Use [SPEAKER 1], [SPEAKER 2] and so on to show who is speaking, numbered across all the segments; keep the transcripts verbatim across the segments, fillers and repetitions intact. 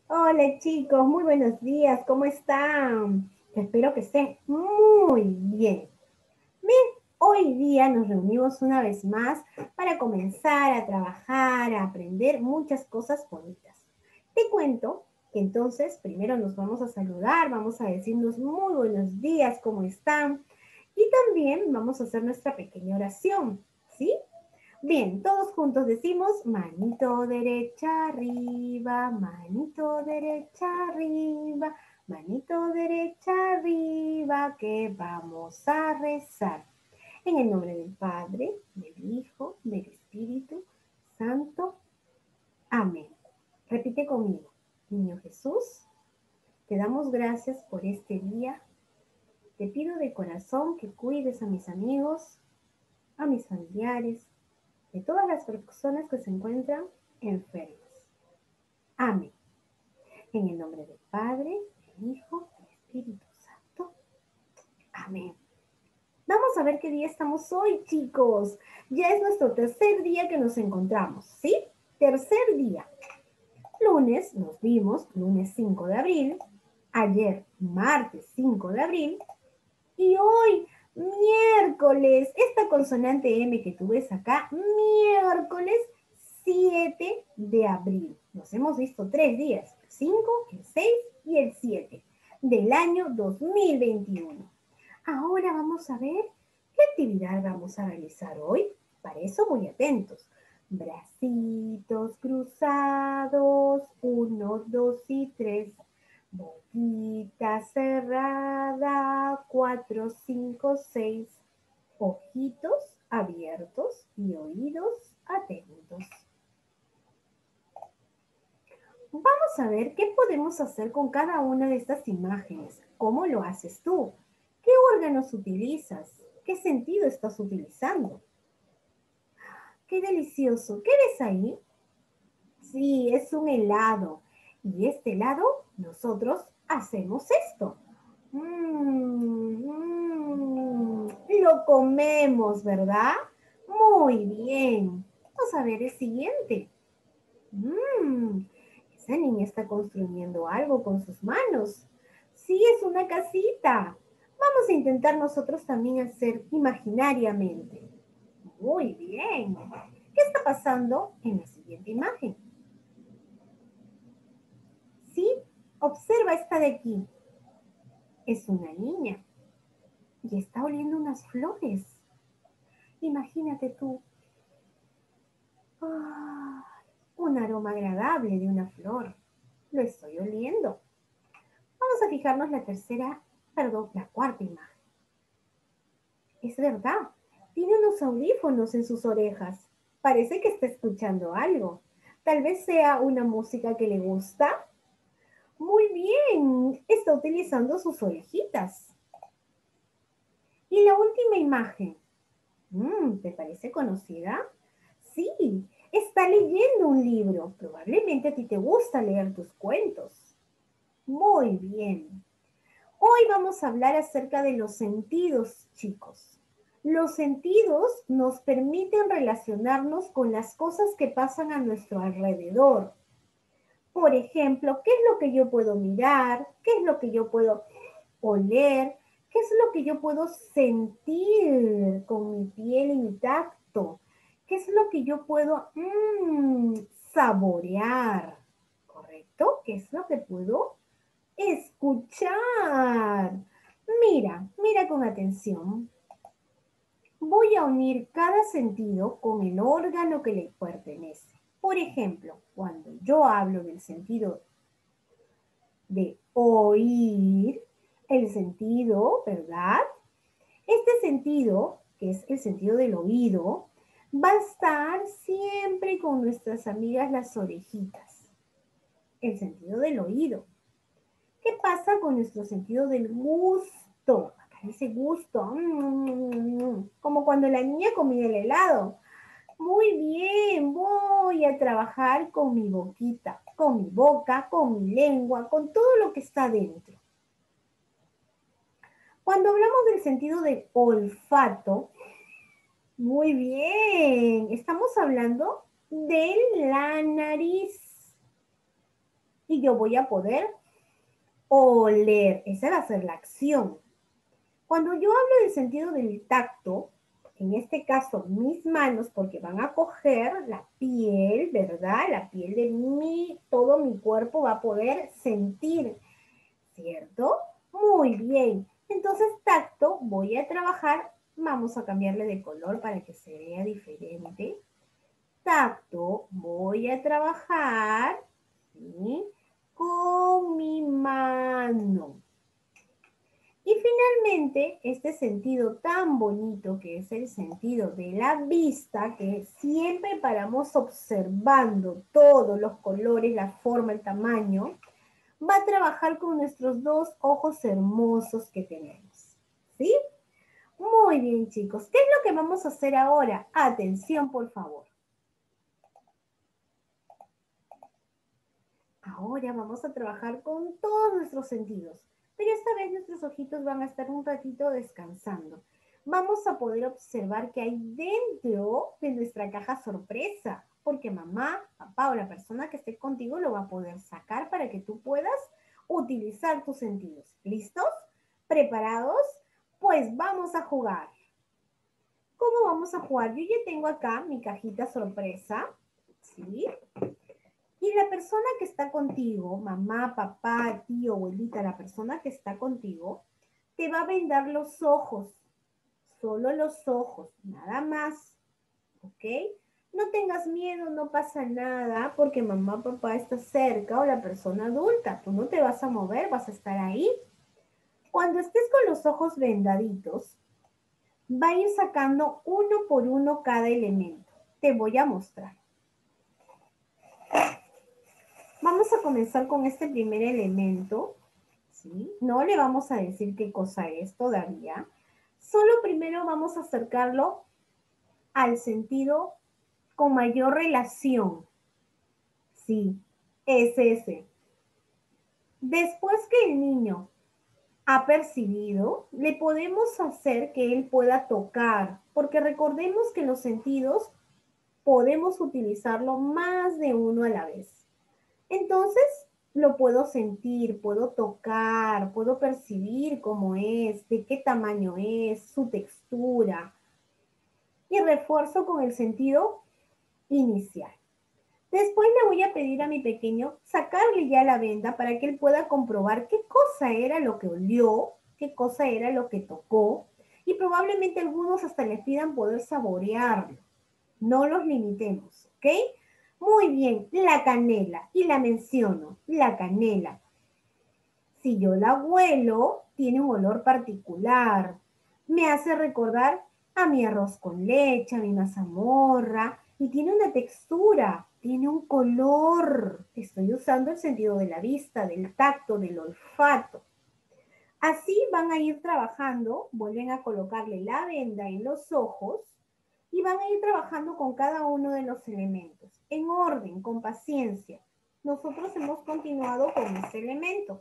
[SPEAKER 1] Hola chicos, muy buenos días, ¿cómo están? Espero que estén muy bien. Bien, hoy día nos reunimos una vez más para comenzar a trabajar, a aprender muchas cosas bonitas. Te cuento que entonces primero nos vamos a saludar, vamos a decirnos muy buenos días, ¿cómo están? Y también vamos a hacer nuestra pequeña oración, ¿sí? Bien, todos juntos decimos manito derecha arriba, manito derecha arriba, manito derecha arriba, que vamos a rezar. En el nombre del Padre, del Hijo, del Espíritu Santo. Amén. Repite conmigo. Niño Jesús, te damos gracias por este día. Te pido de corazón que cuides a mis amigos, a mis familiares, de todas las personas que se encuentran enfermas. Amén. En el nombre del Padre, del Hijo, del Espíritu Santo. Amén. Vamos a ver qué día estamos hoy, chicos. Ya es nuestro tercer día que nos encontramos, ¿sí? Tercer día. Lunes nos vimos, lunes cinco de abril. Ayer, martes cinco de abril. Y hoy, miércoles, esta consonante M que tú ves acá, miércoles siete de abril. Nos hemos visto tres días, el cinco, el seis y el siete del año dos mil veintiuno. Ahora vamos a ver qué actividad vamos a realizar hoy. Para eso muy atentos. Bracitos cruzados, uno, dos y tres. Boquita cerrada, cuatro, cinco, seis. Ojitos abiertos y oídos atentos. Vamos a ver qué podemos hacer con cada una de estas imágenes. ¿Cómo lo haces tú? ¿Qué órganos utilizas? ¿Qué sentido estás utilizando? ¡Qué delicioso! ¿Qué ves ahí? Sí, es un helado. Y este helado, nosotros hacemos esto. Mmm, mmm, lo comemos, ¿verdad? Muy bien. Vamos a ver el siguiente. Mmm, esa niña está construyendo algo con sus manos. Sí, es una casita. Vamos a intentar nosotros también hacer imaginariamente. Muy bien. ¿Qué está pasando en la siguiente imagen? Sí, observa esta de aquí. Es una niña y está oliendo unas flores. Imagínate tú, ¡ay! Un aroma agradable de una flor. Lo estoy oliendo. Vamos a fijarnos la tercera, perdón, la cuarta imagen. Es verdad, tiene unos audífonos en sus orejas. Parece que está escuchando algo. Tal vez sea una música que le gusta. Muy bien, está utilizando sus orejitas. Y la última imagen. Mm, ¿te parece conocida? Sí, está leyendo un libro. Probablemente a ti te gusta leer tus cuentos. Muy bien. Hoy vamos a hablar acerca de los sentidos, chicos. Los sentidos nos permiten relacionarnos con las cosas que pasan a nuestro alrededor. Por ejemplo, ¿qué es lo que yo puedo mirar? ¿Qué es lo que yo puedo oler? ¿Qué es lo que yo puedo sentir con mi piel y mi tacto? ¿Qué es lo que yo puedo mmm, saborear? ¿Correcto? ¿Qué es lo que puedo escuchar? Mira, mira con atención. Voy a unir cada sentido con el órgano que le pertenece. Por ejemplo, cuando yo hablo del sentido de oír, el sentido, ¿verdad? Este sentido, que es el sentido del oído, va a estar siempre con nuestras amigas las orejitas. El sentido del oído. ¿Qué pasa con nuestro sentido del gusto? Acá dice gusto, mm, como cuando la niña comía el helado. Muy bien, voy a trabajar con mi boquita, con mi boca, con mi lengua, con todo lo que está dentro. Cuando hablamos del sentido del olfato, muy bien, estamos hablando de la nariz. y yo voy a poder oler. Esa va a ser la acción. Cuando yo hablo del sentido del tacto, en este caso mis manos, porque van a coger la piel, ¿verdad? La piel de mi, todo mi cuerpo va a poder sentir, ¿cierto? Muy bien. Entonces, tacto, voy a trabajar, vamos a cambiarle de color para que se vea diferente. Tacto, voy a trabajar, ¿sí? Con mi mano. Y finalmente, este sentido tan bonito que es el sentido de la vista, que siempre paramos observando todos los colores, la forma, el tamaño, va a trabajar con nuestros dos ojos hermosos que tenemos. ¿Sí? Muy bien, chicos. ¿Qué es lo que vamos a hacer ahora? Atención, por favor. Ahora vamos a trabajar con todos nuestros sentidos, pero esta vez nuestros ojitos van a estar un ratito descansando. Vamos a poder observar qué hay dentro de nuestra caja sorpresa, porque mamá, papá o la persona que esté contigo lo va a poder sacar para que tú puedas utilizar tus sentidos. ¿Listos? ¿Preparados? Pues vamos a jugar. ¿Cómo vamos a jugar? Yo ya tengo acá mi cajita sorpresa, ¿sí? Y la persona que está contigo, mamá, papá, tío, abuelita, la persona que está contigo, te va a vendar los ojos, solo los ojos, nada más, ¿ok? No tengas miedo, no pasa nada, porque mamá, papá está cerca o la persona adulta, tú no te vas a mover, vas a estar ahí. Cuando estés con los ojos vendaditos, va a ir sacando uno por uno cada elemento. Te voy a mostrar. Vamos a comenzar con este primer elemento, ¿sí? No le vamos a decir qué cosa es todavía. Solo primero vamos a acercarlo al sentido con mayor relación. Sí, es ese. Después que el niño ha percibido, le podemos hacer que él pueda tocar, porque recordemos que los sentidos podemos utilizarlo más de uno a la vez. Entonces, lo puedo sentir, puedo tocar, puedo percibir cómo es, de qué tamaño es, su textura. Y refuerzo con el sentido inicial. Después le voy a pedir a mi pequeño sacarle ya la venda para que él pueda comprobar qué cosa era lo que olió, qué cosa era lo que tocó. Y probablemente algunos hasta les pidan poder saborearlo. No los limitemos, ¿ok? Muy bien, la canela, y la menciono, la canela. Si yo la huelo, tiene un olor particular. Me hace recordar a mi arroz con leche, a mi mazamorra, y tiene una textura, tiene un color. Estoy usando el sentido de la vista, del tacto, del olfato. Así van a ir trabajando, vuelven a colocarle la venda en los ojos, y van a ir trabajando con cada uno de los elementos, en orden, con paciencia. Nosotros hemos continuado con ese elemento.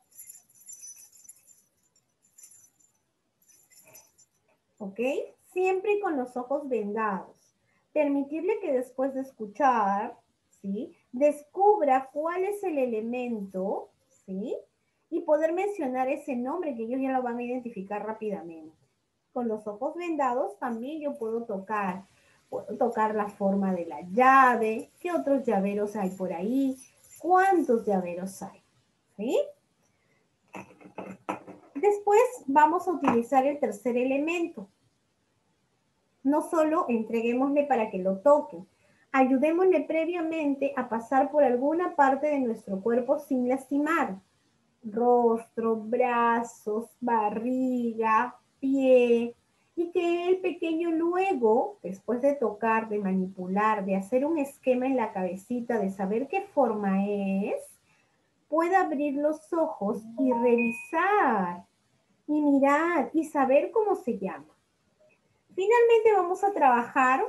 [SPEAKER 1] ¿Ok? Siempre con los ojos vendados. Permitirle que después de escuchar, ¿sí? Descubra cuál es el elemento, ¿sí? Y poder mencionar ese nombre que ellos ya lo van a identificar rápidamente. Con los ojos vendados también yo puedo tocar Puedo tocar la forma de la llave. ¿Qué otros llaveros hay por ahí? ¿Cuántos llaveros hay? ¿Sí? Después vamos a utilizar el tercer elemento. No solo entreguémosle para que lo toque, ayudémosle previamente a pasar por alguna parte de nuestro cuerpo sin lastimar. Rostro, brazos, barriga, pie, y que el pequeño luego, después de tocar, de manipular, de hacer un esquema en la cabecita, de saber qué forma es, pueda abrir los ojos y revisar, y mirar, y saber cómo se llama. Finalmente vamos a trabajar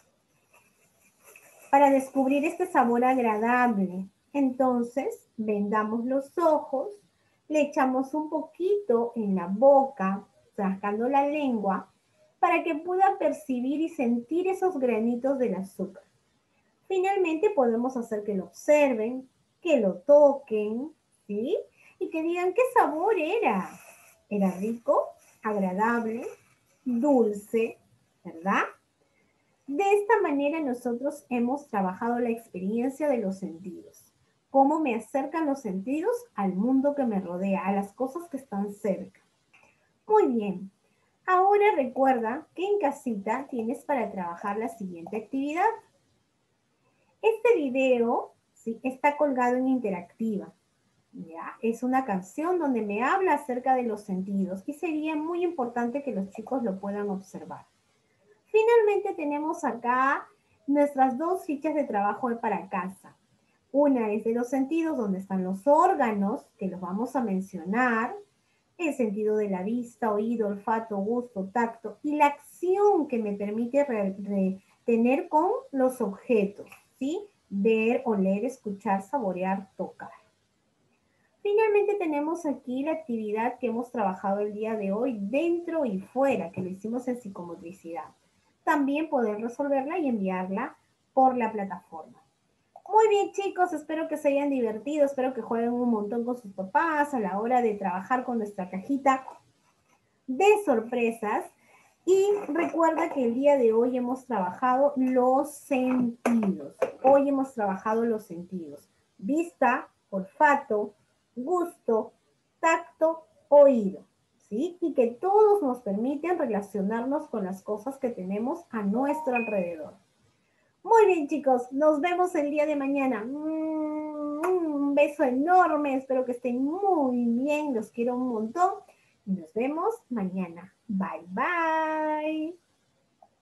[SPEAKER 1] para descubrir este sabor agradable. Entonces, vendamos los ojos, le echamos un poquito en la boca, sacando la lengua, para que pueda percibir y sentir esos granitos del azúcar. Finalmente podemos hacer que lo observen, que lo toquen, ¿sí? Y que digan qué sabor era. ¿Era rico, agradable, dulce, verdad? De esta manera nosotros hemos trabajado la experiencia de los sentidos. Cómo me acercan los sentidos al mundo que me rodea, a las cosas que están cerca. Muy bien. Ahora recuerda que en casita tienes para trabajar la siguiente actividad. Este video, ¿sí?, está colgado en Interactiva. ¿Ya? Es una canción donde me habla acerca de los sentidos y sería muy importante que los chicos lo puedan observar. Finalmente tenemos acá nuestras dos fichas de trabajo para casa. Una es de los sentidos, donde están los órganos, que los vamos a mencionar, el sentido de la vista, oído, olfato, gusto, tacto, y la acción que me permite re, re, tener con los objetos, ¿sí? Ver, oler, escuchar, saborear, tocar. Finalmente tenemos aquí la actividad que hemos trabajado el día de hoy dentro y fuera, que lo hicimos en psicomotricidad. También poder resolverla y enviarla por la plataforma. Muy bien, chicos, espero que se hayan divertido, espero que jueguen un montón con sus papás a la hora de trabajar con nuestra cajita de sorpresas. Y recuerda que el día de hoy hemos trabajado los sentidos. Hoy hemos trabajado los sentidos. Vista, olfato, gusto, tacto, oído, ¿sí? Y que todos nos permiten relacionarnos con las cosas que tenemos a nuestro alrededor. Muy bien, chicos, nos vemos el día de mañana. Un beso enorme, espero que estén muy bien, los quiero un montón. Y nos vemos mañana. Bye, bye.